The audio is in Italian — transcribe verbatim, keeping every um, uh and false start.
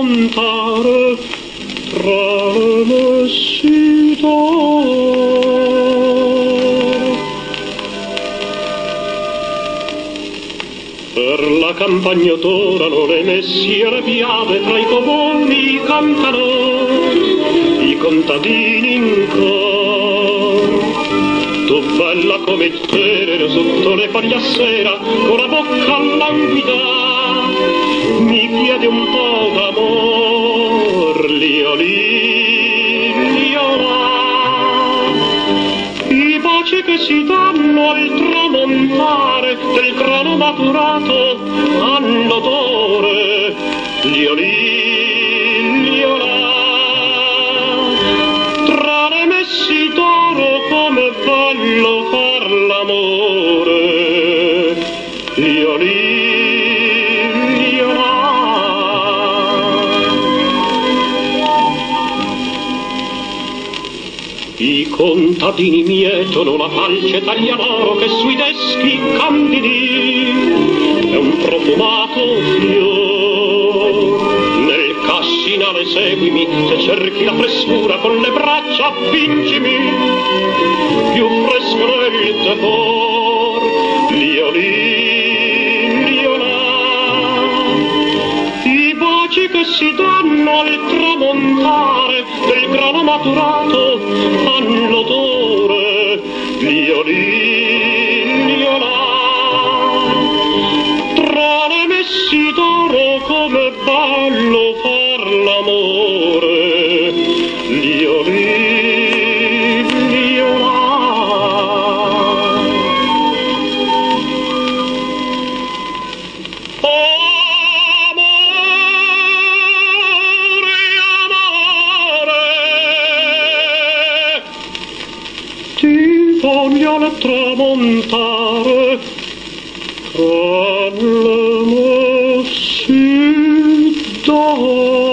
tramontare tra le messi d'oro. Per la campagna torano le messi e le piave, tra i comuni cantano i contadini in coro. Tu bella come il tenere sotto le foglie a sera, con la bocca languida, mi chiede un po' d'amor, liolì, liolà. I baci che si danno al tramontare del grano maturato hanno odore, liolì, liolà. Tra le messi d'oro come bello far l'amore, liolì, liolà. I contadini mietono la falce tagliamoro che sui deschi candidi è un profumato fior. Nel cassinale seguimi, se cerchi la frescura con le braccia vincimi, più fresco è il tepor, liolì, liolà. I baci che si danno al tramontare del grano maturato hanno odore, liolì, liolà. Tra le messi d'oro come bello far l'amore, liolì, liolà. Amore, amore, ti voglio al tramontare tra le messi d'oro.